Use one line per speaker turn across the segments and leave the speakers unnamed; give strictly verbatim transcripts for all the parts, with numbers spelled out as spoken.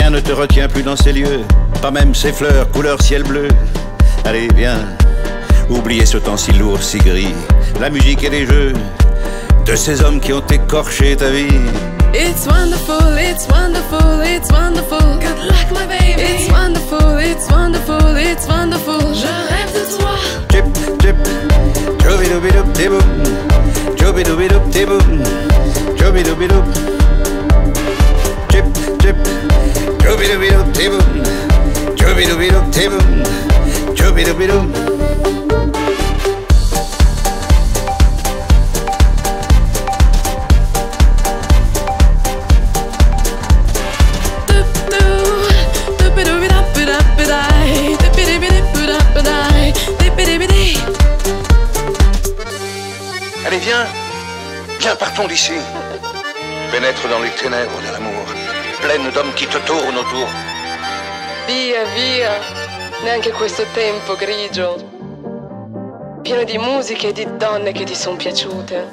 Rien ne te retient plus dans ces lieux, pas même ces fleurs couleur ciel bleu. Allez, viens, oubliez ce temps si lourd, si gris, la musique et les jeux de ces hommes qui ont écorché ta vie.
It's wonderful, it's wonderful, it's wonderful. Good luck, my baby. It's wonderful, it's wonderful, it's wonderful. Je rêve de toi.
Chip, chip, choubidoubidoup, tiboum. Choubidoubidoup, tiboum. Choubidoubidoup. Chip, chip, choubidoubidoup, tiboum. Choubidoubidoup, tiboum. Choubidoubidoup.
Allez, viens, viens, partons d'ici. Pénètre dans les ténèbres de l'amour, pleine d'hommes qui te tournent autour.
Via, via, neanche questo tempo grigio, pieno di musiche e di donne che ti sono piaciute.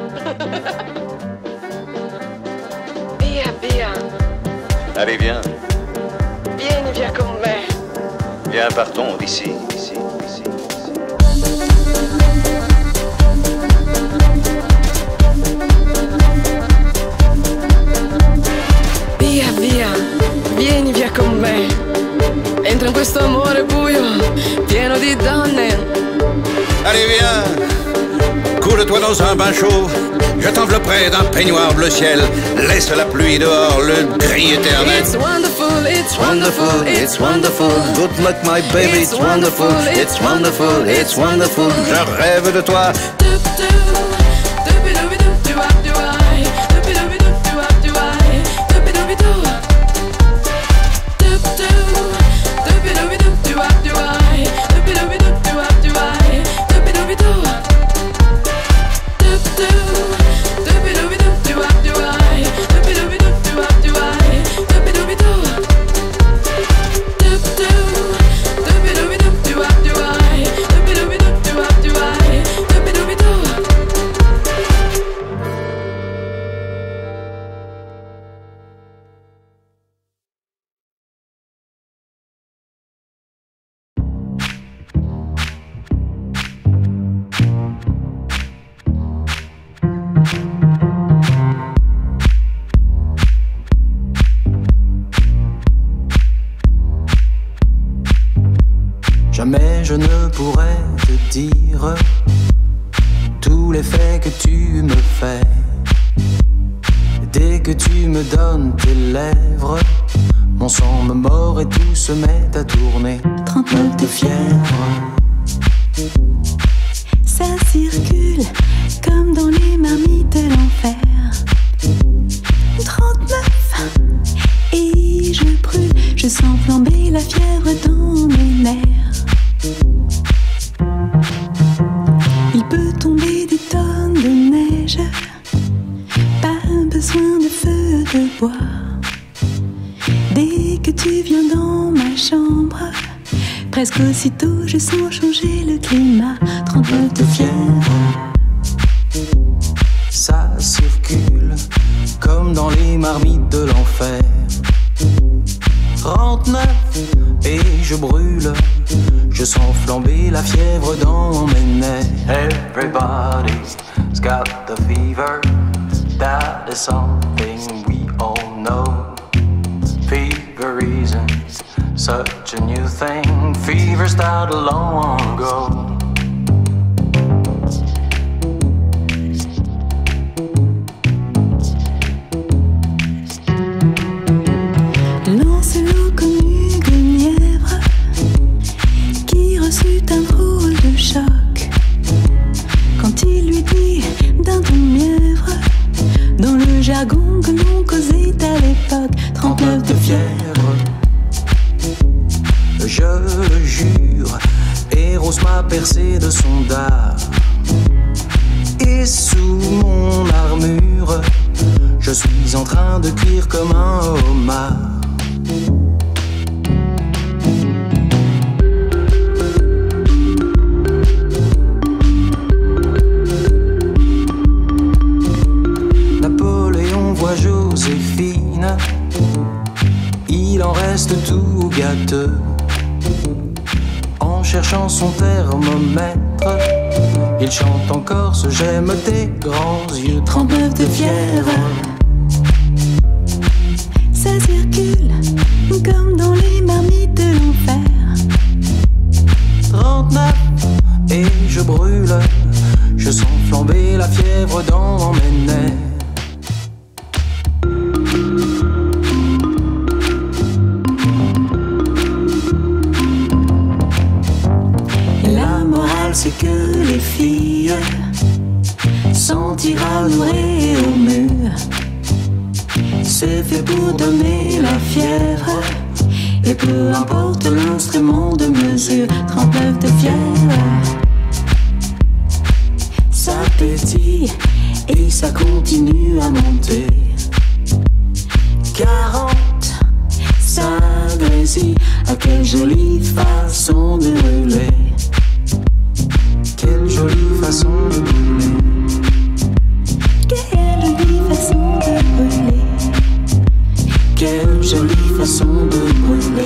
Via, via.
Allez, viens,
Vieni via con me.
viens, partons d'ici, d'ici, d'ici.
Via, via, vieni via con me. Entra in questo amore buio, pieno di donne.
Allez, viens, coule-toi dans un bain chaud. Je t'envelopperai d'un peignoir bleu ciel. Laisse la pluie dehors, le gris éternel.
It's wonderful, it's wonderful, it's wonderful.
Good luck, my baby, it's wonderful, it's wonderful, it's wonderful. Je rêve de toi.
Jamais je ne pourrais te dire tous les faits que tu me fais. Dès que tu me donnes tes lèvres, mon sang me mord et tout se met à tourner.
trente-neuf
de fièvre.
Ça circule comme dans les marmites de l'enfer. trente-neuf et je brûle, je sens flamber la fièvre dans mes nerfs. Il peut tomber des tonnes de neige, pas besoin de feu de bois. Dès que tu viens dans ma chambre, presque aussitôt je sens changer le climat. trente-neuf de fièvre.
Ça circule comme dans les marmites de l'enfer. trente-neuf et je brûle, je sens flamber la fièvre dans mes nerfs. Everybody's got the fever, that is something we all know. Fever isn't such a new thing, fever started long ago.
Lancelot connu Guenièvre, qui reçut un drôle de choc quand il lui dit d'un ton mièvre, dans le jargon que l'on causait à l'époque. trente-neuf de fièvre.
Je le jure, Eros m'a percé de son dard. Et sous mon armure, je suis en train de cuire comme un homard. Napoléon voit Joséphine, il en en reste tout gâteux. En cherchant son thermomètre, il chante encore ce j'aime tes grands yeux.
Trente-neuf de fièvre, ça circule comme dans les marmites de l'enfer.
Trente-neuf et je brûle, je sens flamber la fièvre dans mes nerfs.
C'est que les filles sont tirées au mur. C'est fait pour donner la fièvre, et peu importe l'instrument de mesure. Trente-neuf de fièvre, ça pétille et ça continue à monter. Quarante, ça grésille. Ah, quelle jolie façon de brûler.
Quelle jolie façon de brûler.
Quelle jolie façon de brûler.
Quelle jolie façon de brûler.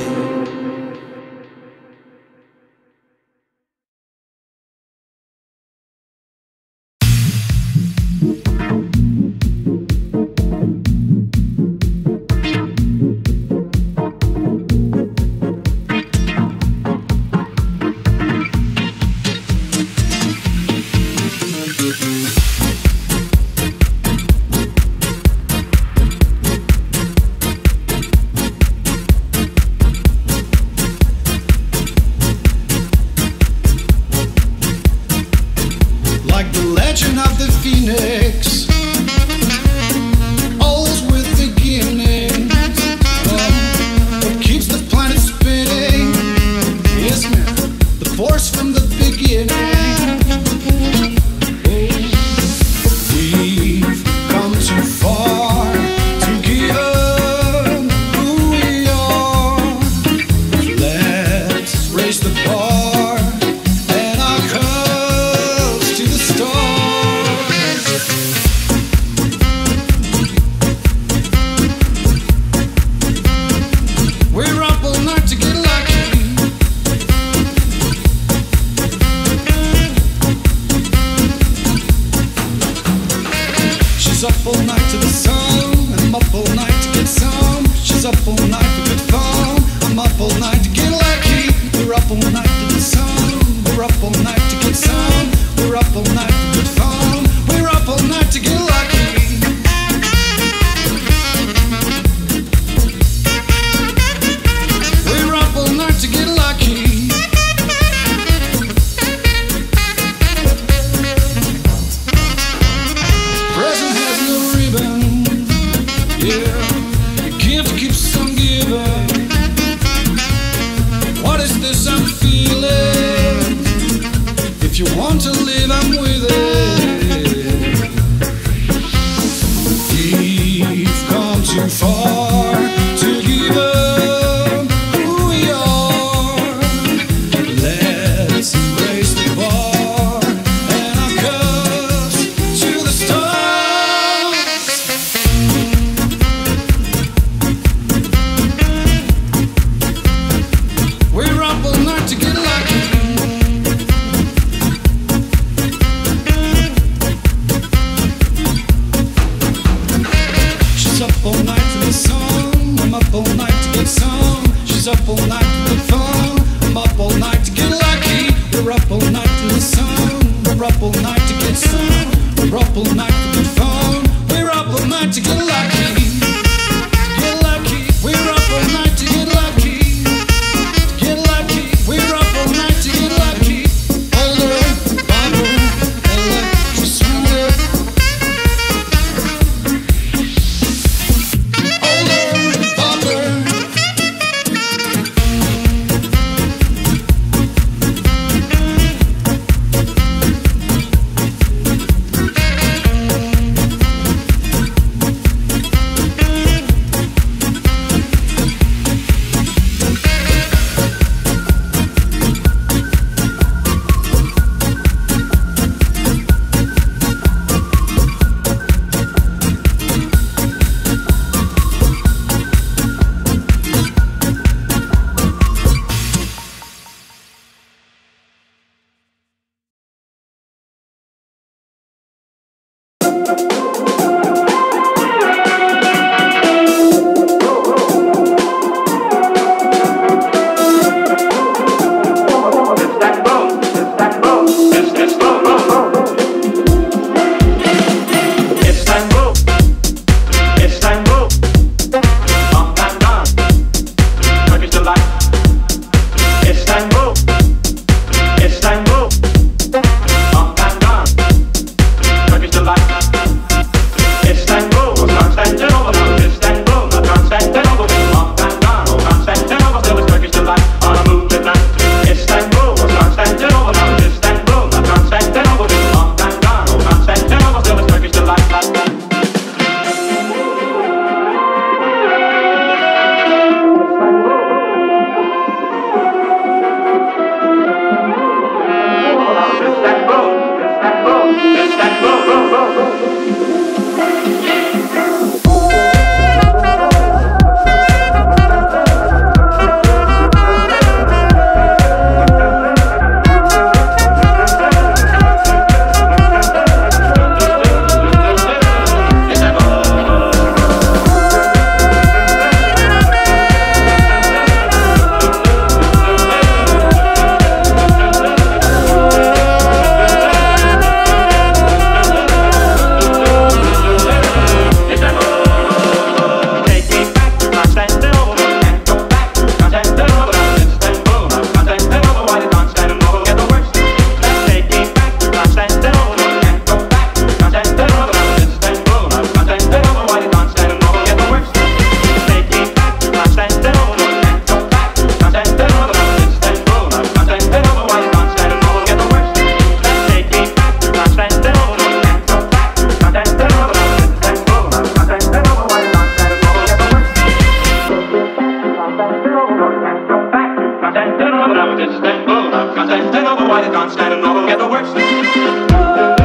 Constantinople, I'm a Istanbul, I'm Constantinople, why you Constantinople get the worst?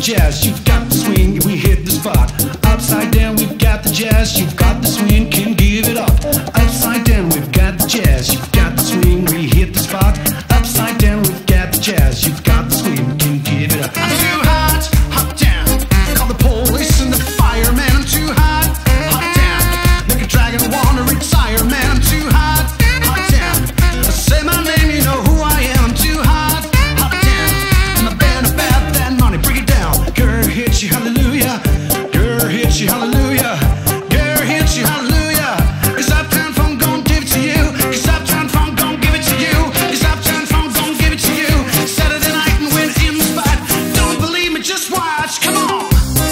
jazz, you've got the swing, we hit the spot. Upside down, we've got the jazz, you've got the swing, can give it up. Upside down, we've got the jazz, you've got the swing, we hit the spot. Upside down, we've got the jazz, you've got the swing, can give it up. I'm too hot, hot down, call the police and the fireman. I'm too hot, hot down, make a dragon wanna retire, man. I'm too hot, hot down, say my name, you know who I am. I'm too hot, hot down, and the band about that money, bring it down. Girl, hit you, hallelujah. Girl, hit you, hallelujah. Girl, hit you, hallelujah. Cause Uptown Funk gon' give it to you. Cause Uptown Funk gon' give it to you. Cause Uptown Funk gon' give it to you. Saturday night and we're in the spot. Don't believe me, just watch. Come on.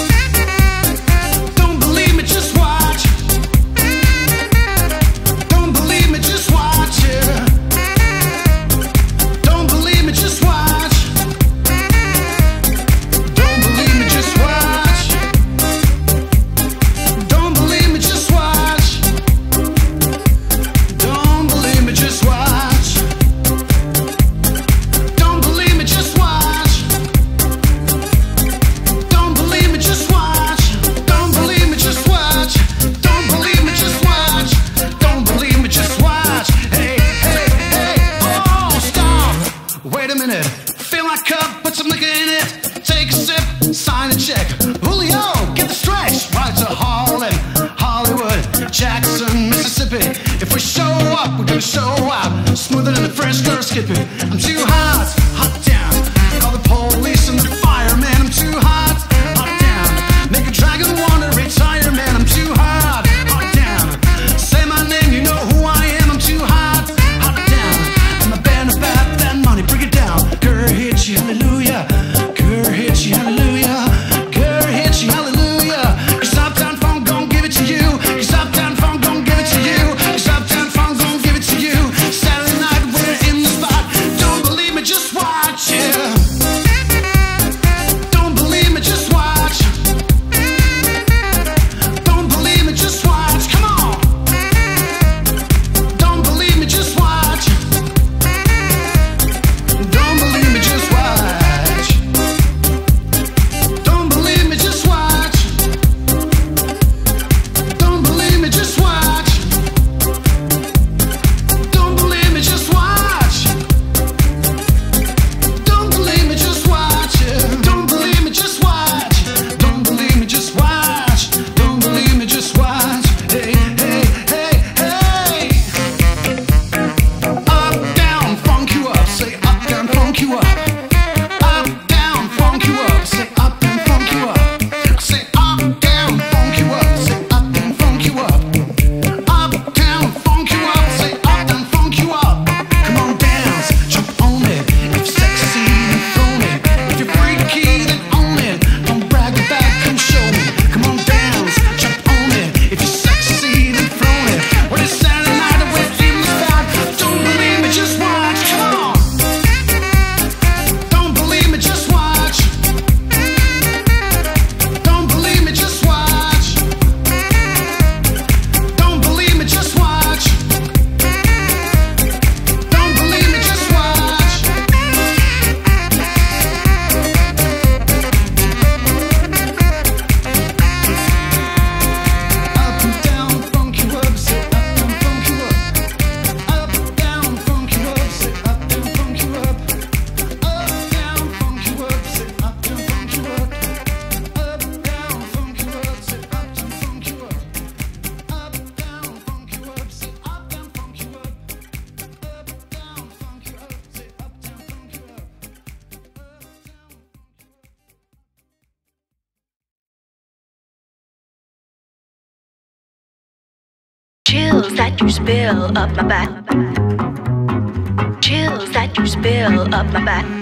Don't believe me, just watch. Don't believe me, just watch, yeah. Don't believe me, just watch. Don't believe me, just watch. Don't believe me, just watch. Don't believe me, just watch. Don't believe me, just watch. Don't believe me, just watch. Don't believe me, just watch. Don't believe me, just watch. Don't believe me, just watch. Hey, hey, hey, oh, stop. Wait a minute. Fill my cup, put some liquor in it. Take a sip, sign a check. Julio, get the stretch. Right to Harlem, Hollywood, Jackson, Mississippi. If we show up, we're gonna show out. Smoother than the French girl skipping. I'm too hot, hot down. Call the police and the fireman. I'm too hot, hot down. Make a dragon wanna retire, man. I'm too hot, hot down. Say my name, you know who I am. I'm too hot, hot down. I'm a band about that money, bring it down. Girl, hit you, hallelujah. Girl, hit you, hallelujah. Girl, hit you, hallelujah. Cause Uptown Funk gon' give it to you. Cause Uptown Funk gon' give it to you. Cause Uptown Funk gon' give it to you. Saturday night, we're in the spot. Don't believe me, just watch, yeah. Don't believe me, just watch. Don't believe me, just watch. Come on. Don't believe me, just watch. Don't believe me, just watch. Don't believe me, just watch. Don't believe me, just watch. Don't believe me, just watch. Don't believe me, just watch. Don't believe me, just watch. Don't believe me, just watch. Don't believe me, just watch. Hey, hey, hey, hey. Up, down, funk you up. Say up, down, funk you up. Up, down, funk you up. Say up, down, funk you up. Say up, down, funk you up. Say up, down, funk you up. Up, down, funk you up. Say up, down, funk you up. Come on, dance, jump on it. If sexy, then throw it. If you're freaky, then own it. Don't brag about it, come show me. Come on, dance, jump on it. If you're sexy, then throw it. When it's Saturday night and we're in the spot. Don't believe me, just watch. Come on. Don't believe me, just watch. Don't believe me, just watch. Don't believe me, just watch. Don't believe me, just watch. Up and down, funk you up. Say up, down, funk you up. Up, down, funk you up. Say up, down, funk you up. Up, down, funk you up. Say up, down, funk you up. Up, down, funk you up. Say up, down, funk you up. Up, down, funk you up. Say up, down, funk you up. Up, down, funk you up. Say up, down, funk you up.
Chills that you spill up my back. Chills that you spill up my back.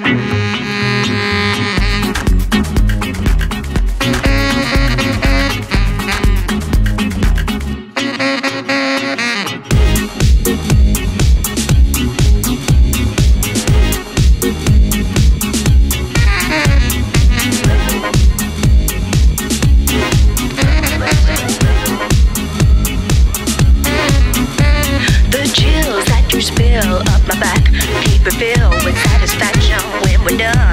The chills that you spill up my back keep it filled with satisfaction when we're done.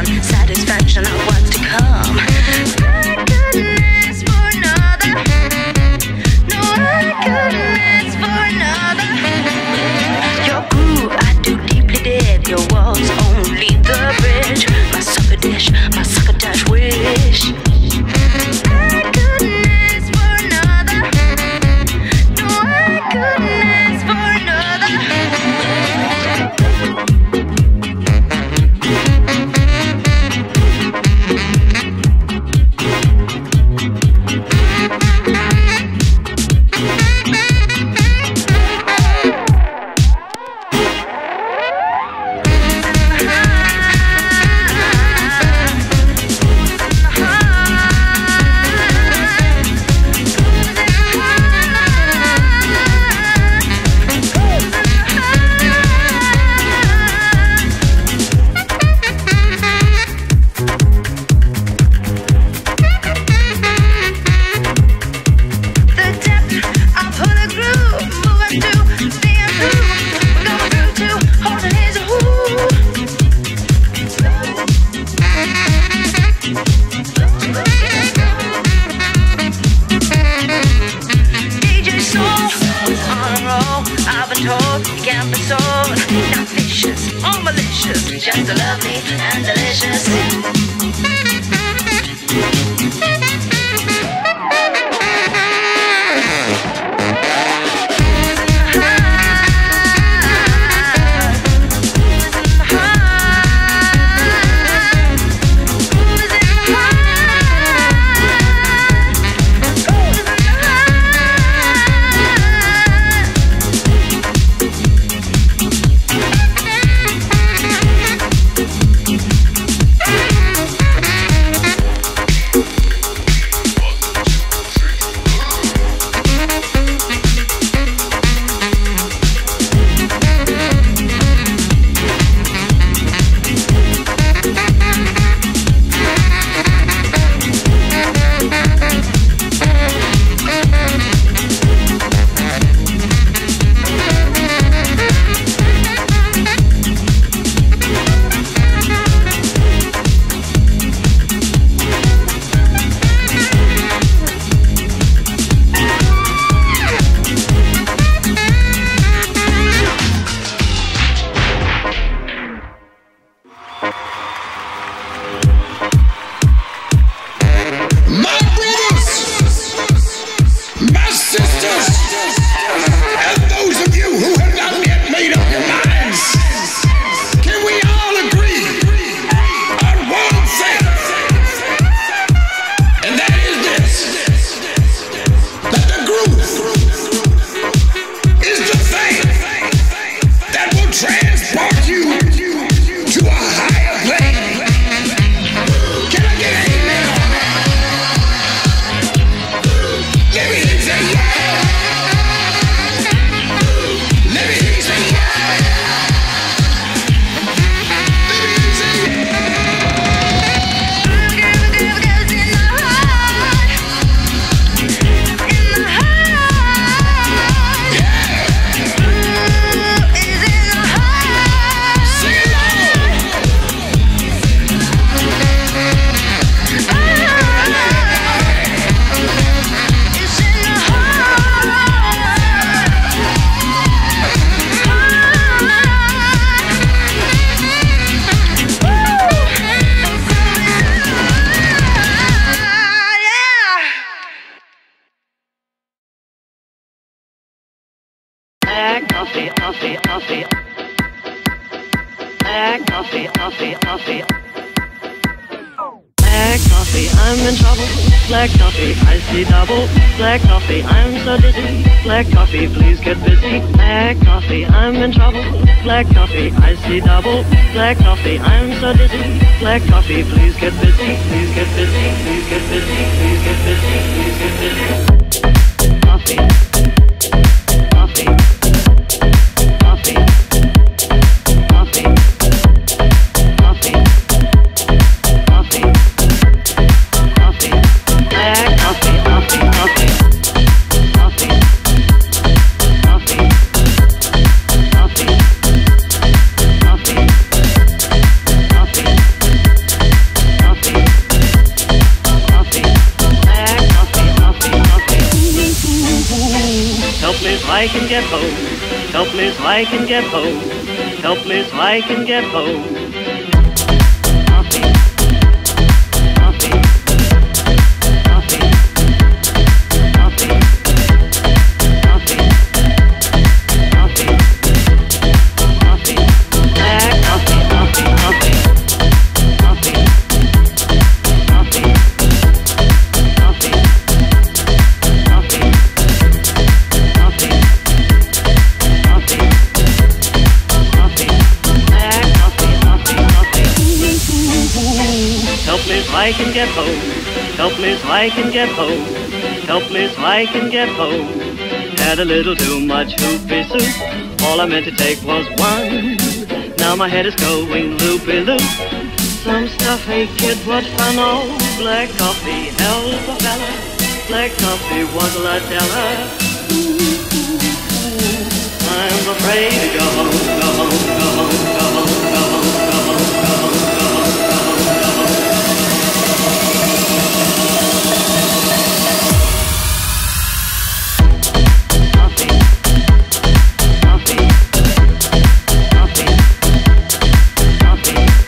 so lovely and delicious.
Black coffee, please get busy. Black coffee, I'm in trouble. Black coffee, I see double. Black coffee, I'm so dizzy. Black coffee, please get busy. Please get busy. Please get busy. Please get busy. Please get busy. Coffee. Coffee. Coffee. Coffee. Coffee. Coffee. Coffee. Black coffee, coffee, coffee. I can get home. Help me so I can get home. Help me so I can get home. Coffee. Coffee. Coffee. Coffee. Coffee. Coffee. Coffee. Black coffee, coffee, coffee. Coffee. Coffee. Coffee. Coffee. Help me so I can get home. Help me so I can get home. Help me so I can get home. Had a little too much hoopy soup. All I meant to take was one. Now my head is going loopy-loop. Some stuff, hey kid, what fun. Oh, black coffee, help a fella. Black coffee was a lot teller. I'm afraid to go home, go home, go home, go home, go home, go home, go home, go home, go home. Coffee, coffee, coffee, coffee.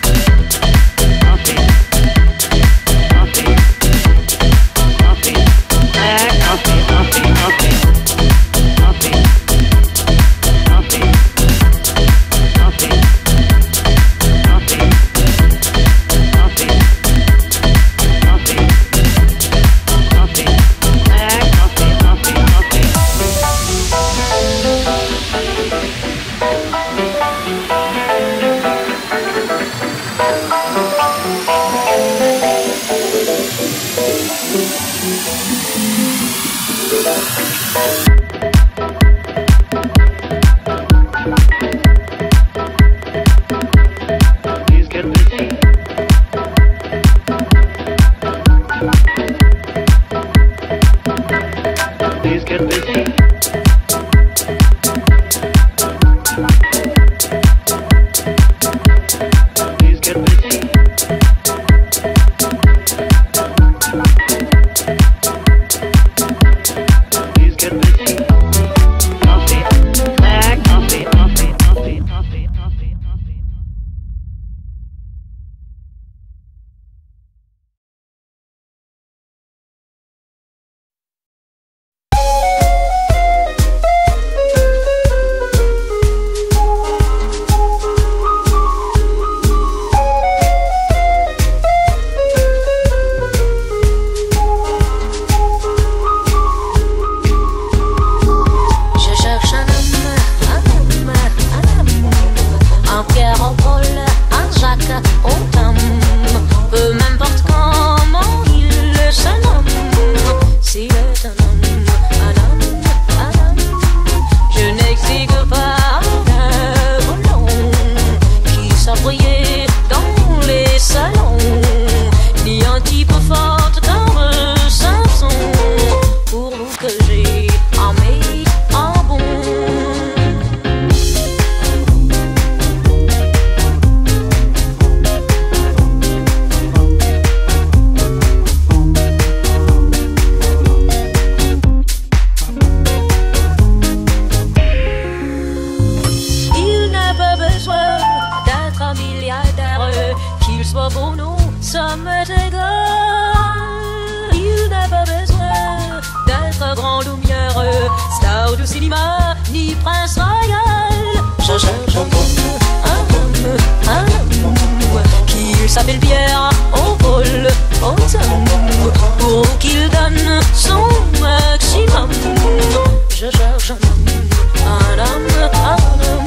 ou de cinéma, ni prince royal. Je cherche un homme, un homme, un homme qui s'appelle Pierre au vol automne, pour qu'il donne son maximum. Je cherche un homme, un homme, un homme.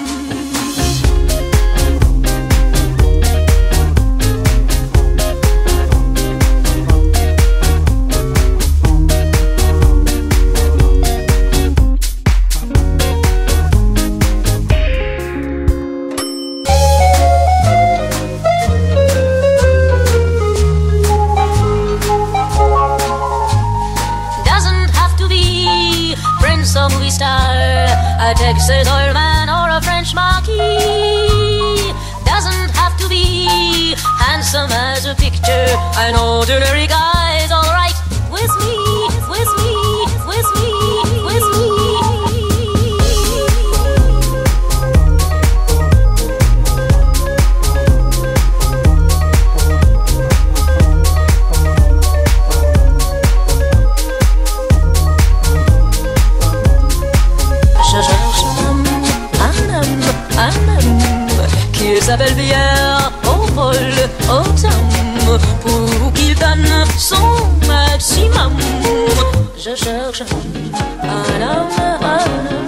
A Texas oil man or a French marquis. Doesn't have to be handsome as a picture. An ordinary guy's alright with me, with me, with me, with me. Il s'appelle Pierre au vol automne, pour qu'il donne son maximum. Je cherche un homme, un homme.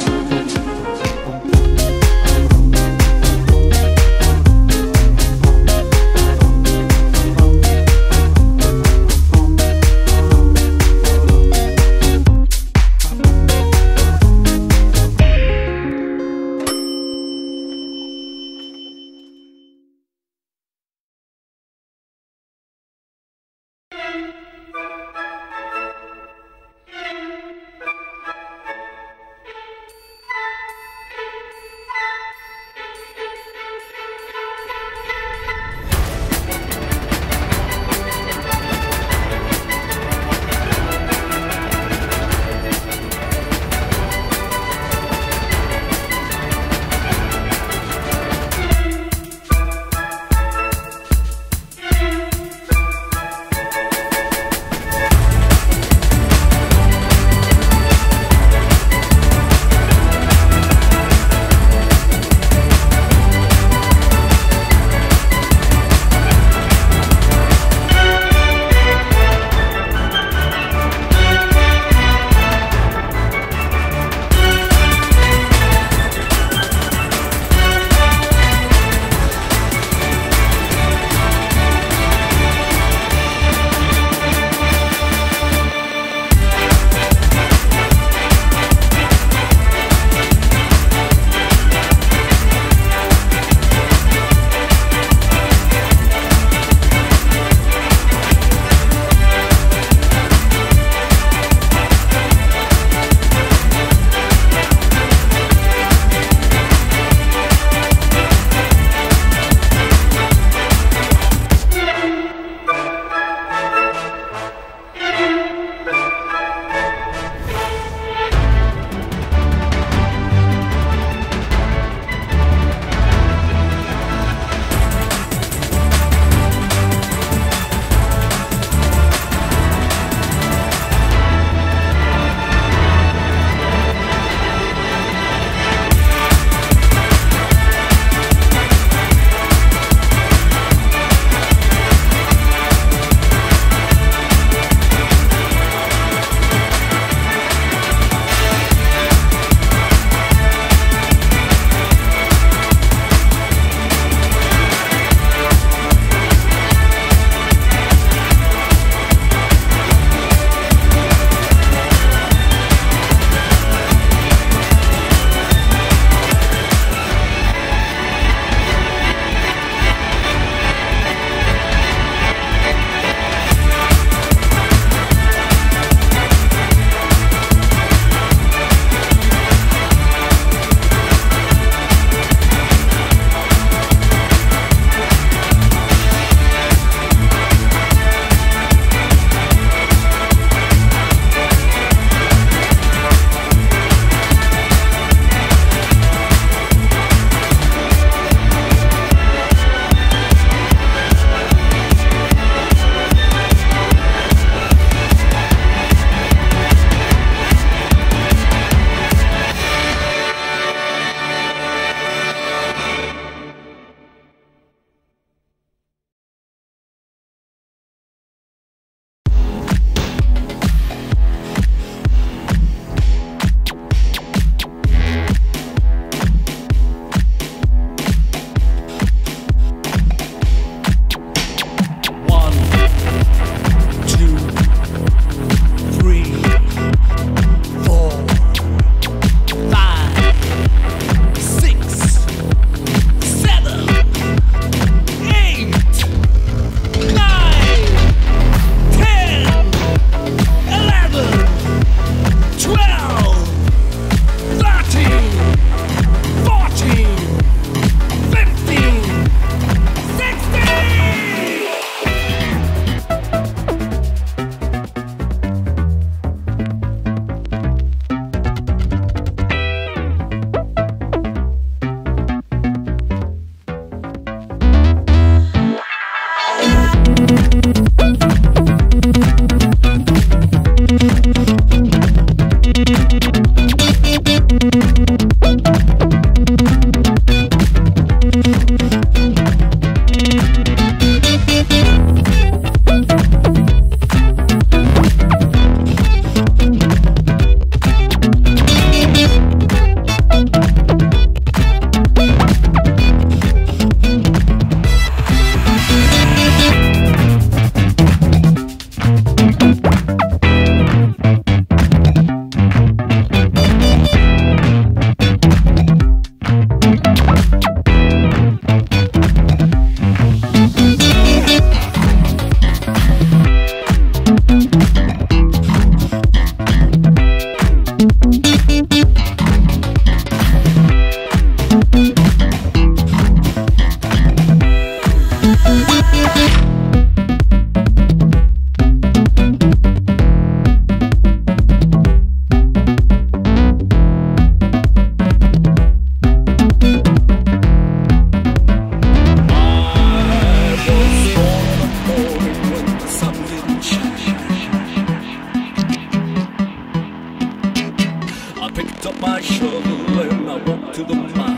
my shovel and I walk to the mine.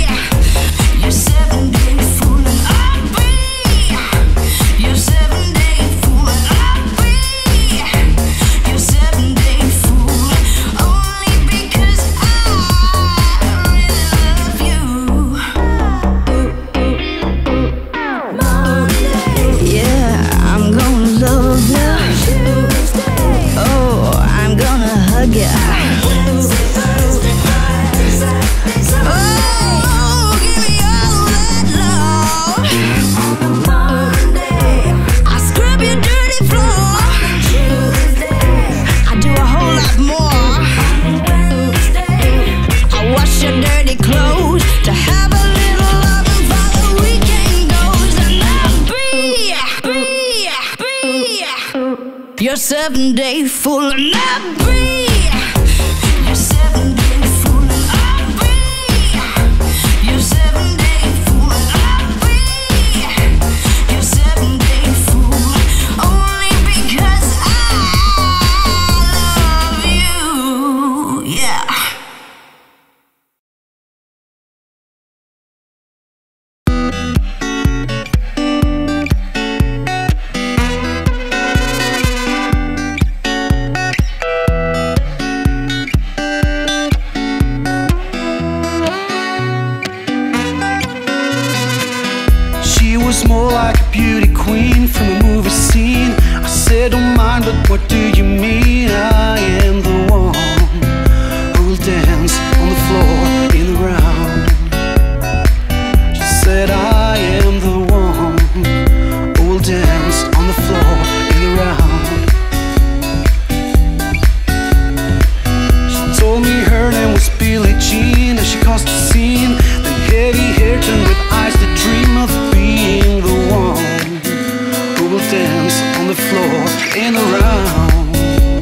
Seven day
Your seven day full of love breathe. Your seven day full of love breathe. Your seven day full of love breathe. Your seven day full only because I love you. Yeah.
More like a beauty queen from a movie scene. I said, don't mind, but what do you mean? I am the one who will dance on the floor in the round. She said, I am the one who will dance on the floor in the round. She told me her name was Billie Jean, and she caused a scene. Then heavy hair turned with eyes that dream of being the one who will dance on the floor in the round.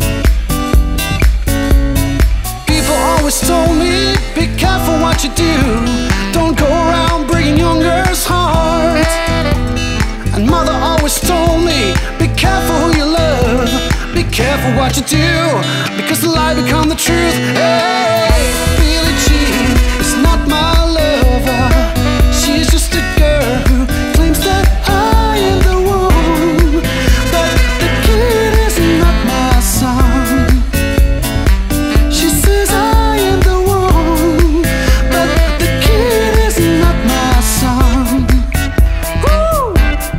People always told me, be careful what you do. Don't go around breaking young girls' hearts. And mother always told me, be careful who you love. Be careful what you do, because the lie become the truth. Hey, Billie Jean is not my lover. She's just a girl who claims that I am the one, but the kid is not my son. She says I am the one, but the kid is not my son. Woo!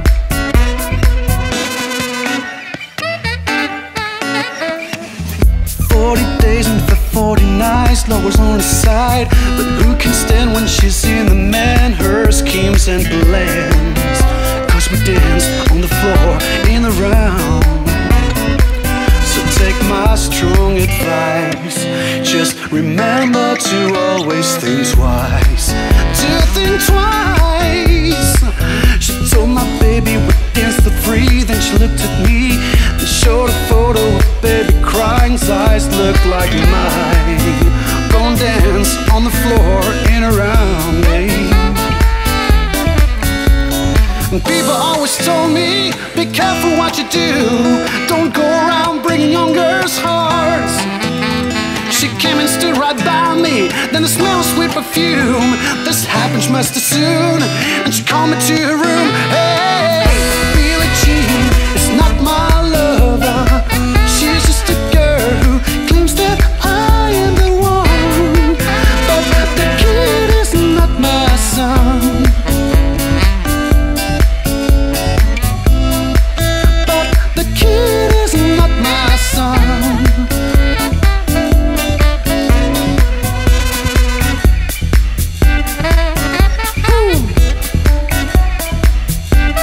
Forty days and for forty nights, lovers on the side. But who can stand when she's in the man, her schemes and plans? Cause we dance on the floor in the round. So take my strong advice, just remember to always think twice. To think twice. She told my baby we danced for free. Then she looked at me and showed a photo of baby crying. His eyes looked like mine. Go and dance on the floor in around me. And people always told me, be careful what you do. Don't go around breaking young girls' hearts. She came and stood right by me, then the smell of sweet perfume. This happens much too soon, and she called me to her room. Hey, Billie Jean is not my lover. She's just a girl who claims that I am the one, but the kid is not my son. But the kid is not my son. Ooh.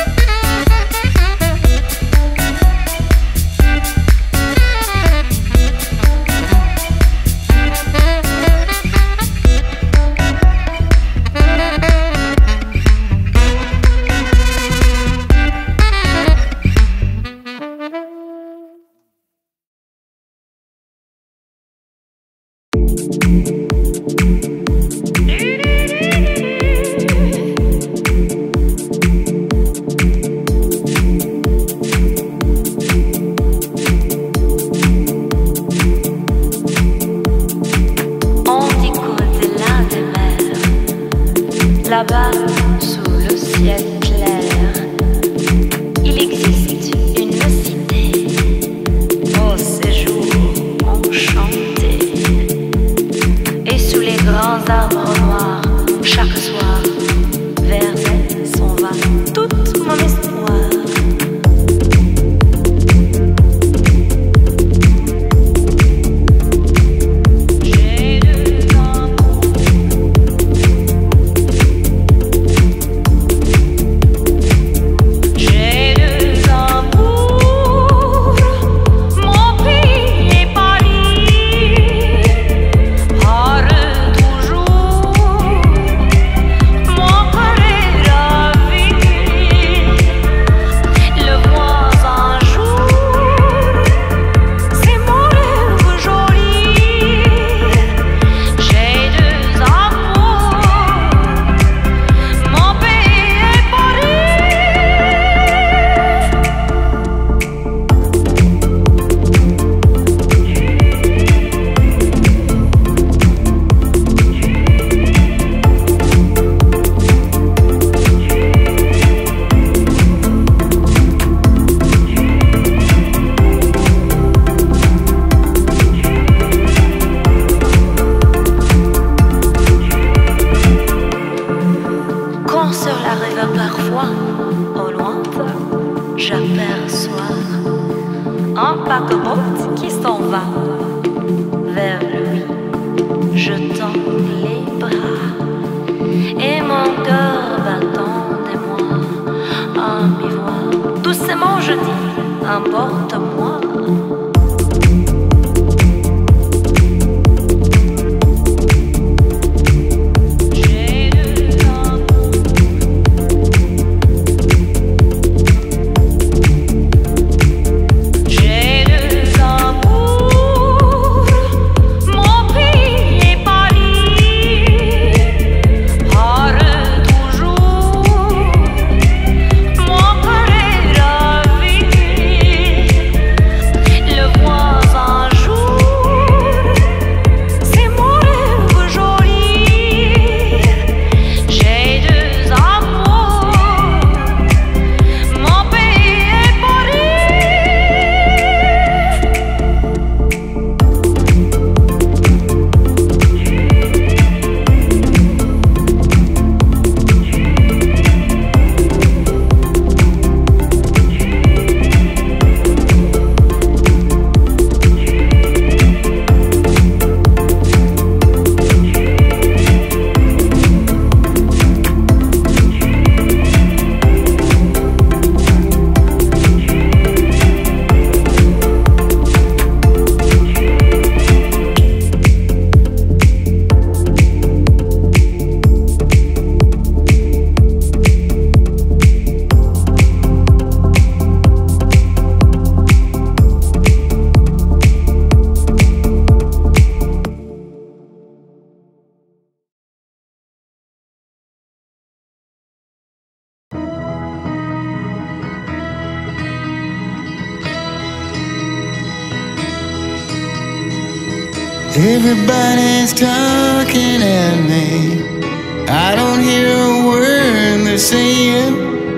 un paquebot qui s'en va vers lui. Je tends les bras et mon cœur battant des moi à mi-voix. Doucement je dis, emporte-moi.
Everybody's talking at me. I don't hear a word they're saying,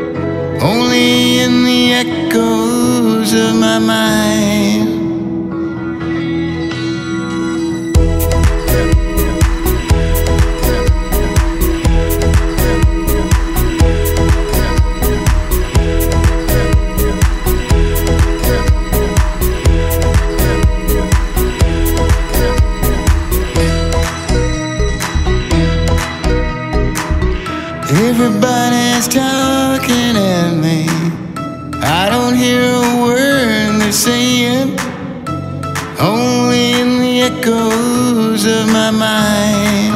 only in the echoes of my mind. Everybody's talking at me. I don't hear a word they're saying, only in the echoes of my mind.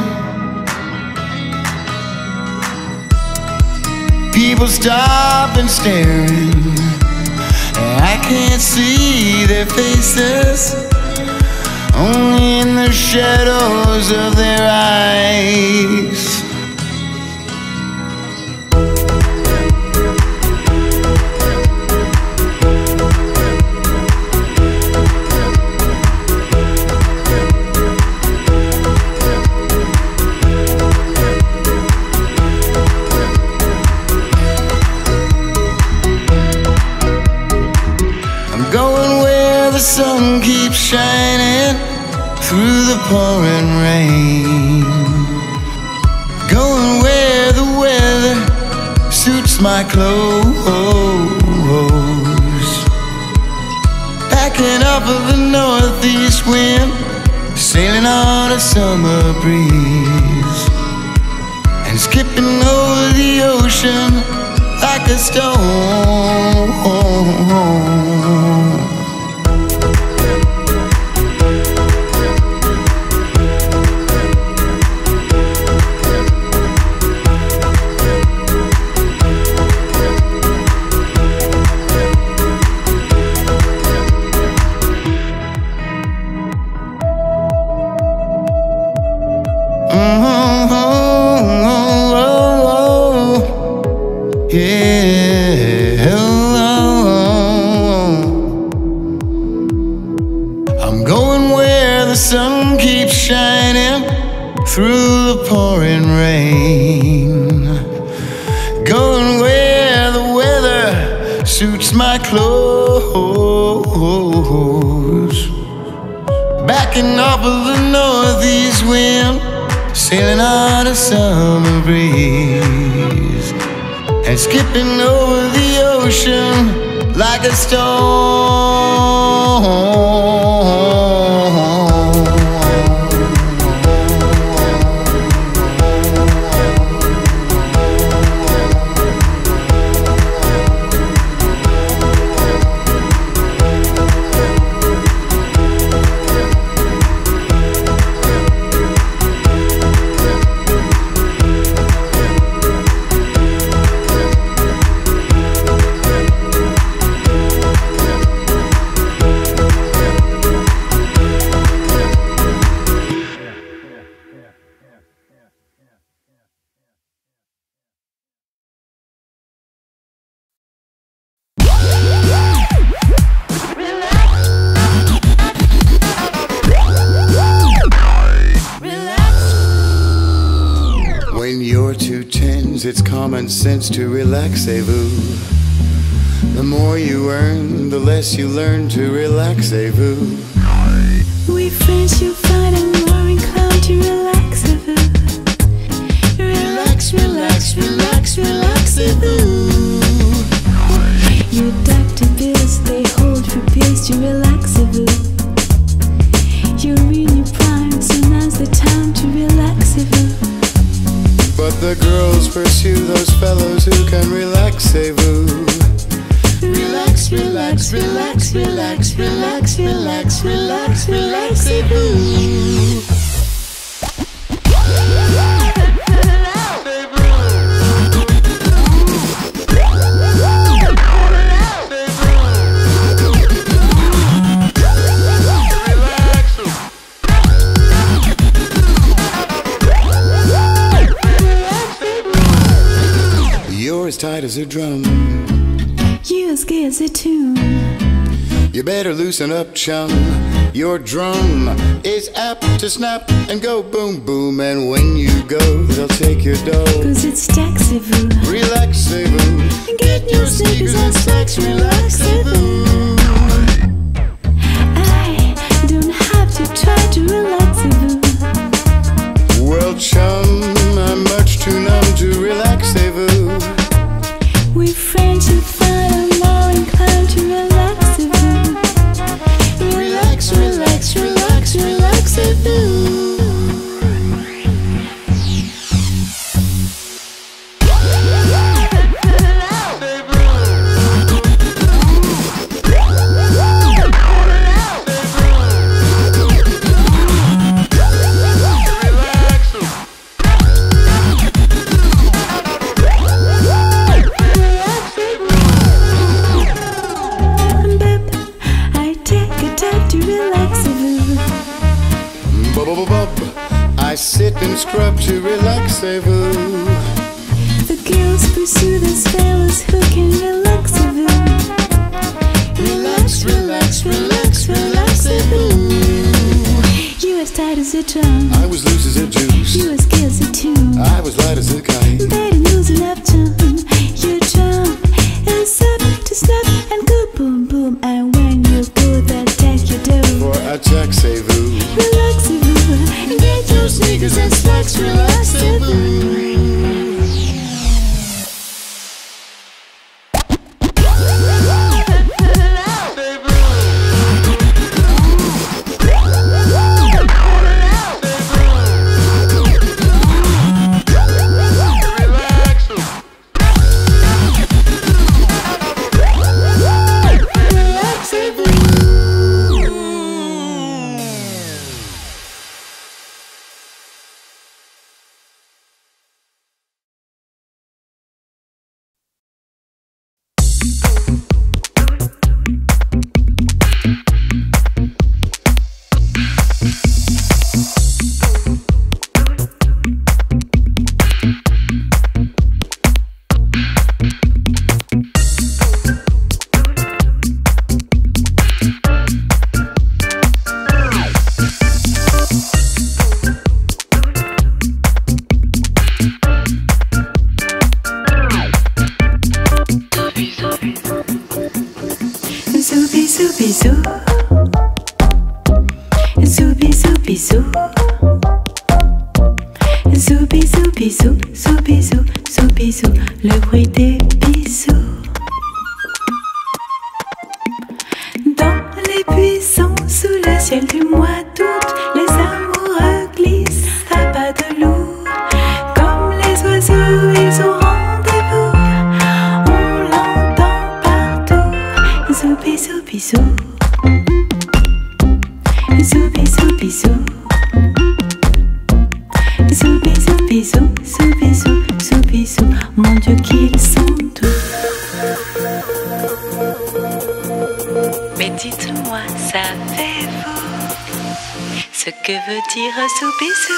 People stop and staring, I can't see their faces, only in the shadows of their eyes. The sun keeps shining through the pouring rain, going where the weather suits my clothes, backing up of the northeast wind, sailing on a summer breeze, and skipping over the ocean like a stone. I'm going where the sun keeps shining through the pouring rain, going where the weather suits my clothes, backing up of the northeast wind, sailing on a summer breeze, and skipping over the ocean like a stone. It's common sense to relaxez-vous. The more you earn, the less you learn to relaxez-vous.
We friends you find and more inclined to relaxez-vous. Relax, relax, relax, relaxez-vous. Your doctor bills, they hold for pills to relaxez-vous. You're in your prime, so now's the time to relaxez-vous.
But the girls pursue those fellows who can relaxez-vous.
Relax, relax, relax, relax, relax, relax, relax, relaxez-vous.
As tight as a drum,
you as gay as a tune.
You better loosen up, chum. Your drum is apt to snap and go boom boom. And when you go, they'll take your dough.
Cause it's taxez-vous.
Relaxez-vous.
Get your sneakers and slacks, relaxez-vous. I don't have to try to relaxez-vous.
Well, chum, I'm much too numb to relaxez-vous.
We friends who find I'm more inclined to relaxez-vous. Relax, relax, relax, relaxez-vous.
I sit and scrub to relaxez-vous.
The girls pursue those fellas who can relaxez-vous. Relax, relax, relax, relaxez-vous. You as tight as a drum.
I was loose as a juice.
You as gay as a tune.
I was light as a kite.
They didn't lose enough time. Your drum is up to snap and go boom boom. And when you go, they'll take your dough.
For a taxez-vous.
Relaxez-vous. Get your sneakers and slacks, relaxez-vous. bisou. Zou bisou bisou, zou bisou, zou bisou, le bruit des bisous. des buissons sous le ciel du mois d'août. Les amoureux glissent à pas de loup. Comme les oiseaux, ils ont rendez-vous. On l'entend partout. Zoubi, zoubi, zou. Zoubi, zoubi, zou. Zoubi, zoubi, zou. Zoubi, zou. Zoubi, zou. Mon Dieu qu'ils sont doux. Mais dites-moi, savez-vous ce que veut dire Soubisou?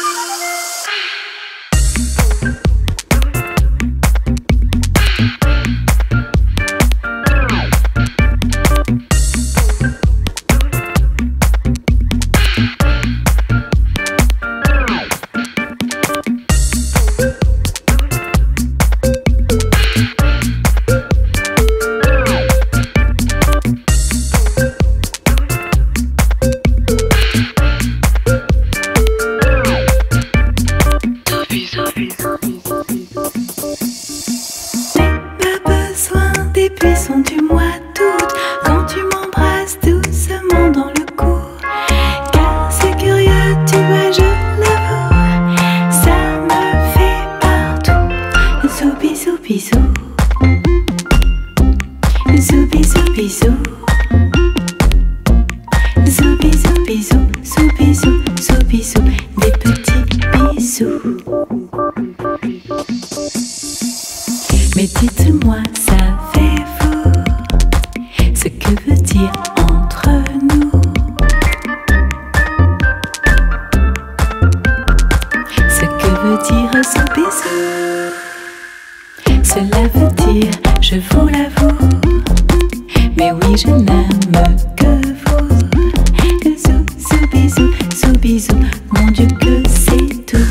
Mais dites-moi, savez-vous ce que veut dire entre nous? Ce que veut dire Soubisou? Cela veut dire, je vous l'avoue, mais oui, je n'aime que vous. Zou, Soubisou, Soubisou, mon Dieu que c'est tout.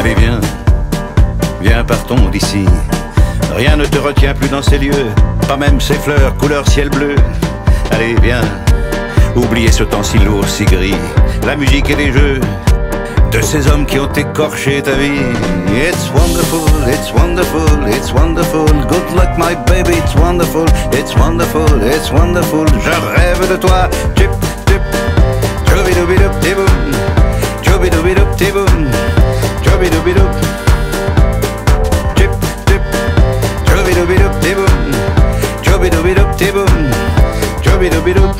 Allez viens, viens partons d'ici. Rien ne te retient plus dans ces lieux, pas même ces fleurs couleur ciel bleu. Allez viens, oubliez ce temps si lourd, si gris, la musique et les jeux de ces hommes qui ont écorché ta vie. It's wonderful, it's wonderful, it's wonderful. Good luck my baby, it's wonderful, it's wonderful, it's wonderful. Je rêve de toi, chip, chip, choubidoubidoup, tiboum, choubidoubidoup, tiboum, choubidoubidoup. Chip, chip, choubidoubidoup, tiboum, choubidoubidoup, tiboum, choubidoubidoup.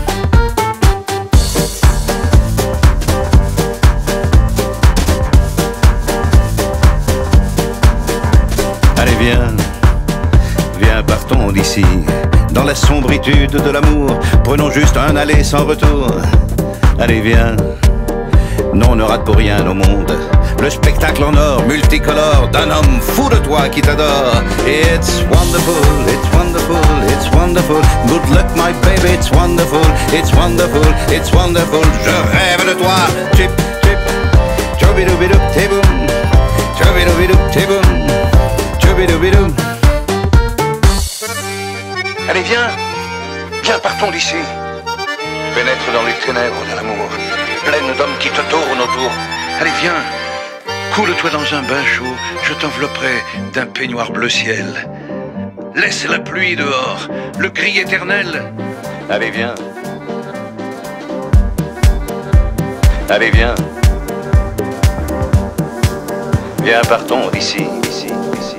Allez viens, viens partons d'ici. Dans la sombritude de l'amour, prenons juste un aller sans retour. Allez viens, non ne rate pour rien au monde le spectacle en or multicolore d'un homme fou de toi qui t'adore. It's wonderful, it's wonderful, it's wonderful. Good luck my baby, it's wonderful, it's wonderful, it's wonderful. Je rêve de toi, chip, chip, choubidoubidoup, tiboum, choubidoubidoup, tiboum, choubidoubidoup.
Allez, viens, viens, partons d'ici. Pénètre dans les ténèbres de l'amour, pleine d'hommes qui te tournent autour. Allez, viens, coule-toi dans un bain chaud, je t'envelopperai d'un peignoir bleu ciel. Laisse la pluie dehors, le gris éternel.
Allez, viens. Allez, viens. Viens, partons d'ici, d'ici, d'ici.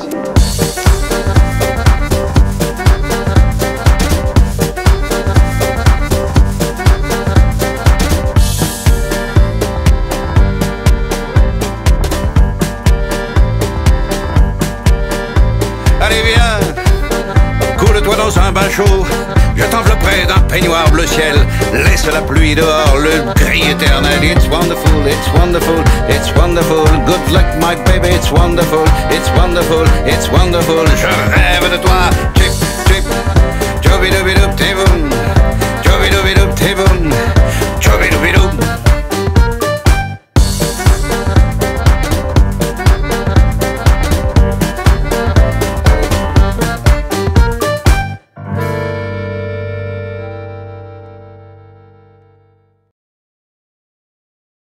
Allez viens, coule-toi dans un bain chaud, je t'envelopperai d'un peignoir bleu ciel. Laisse la pluie dehors, le gris éternel. It's wonderful, it's wonderful, it's wonderful. Good luck my baby, it's wonderful, it's wonderful, it's wonderful. Je rêve de toi, chip.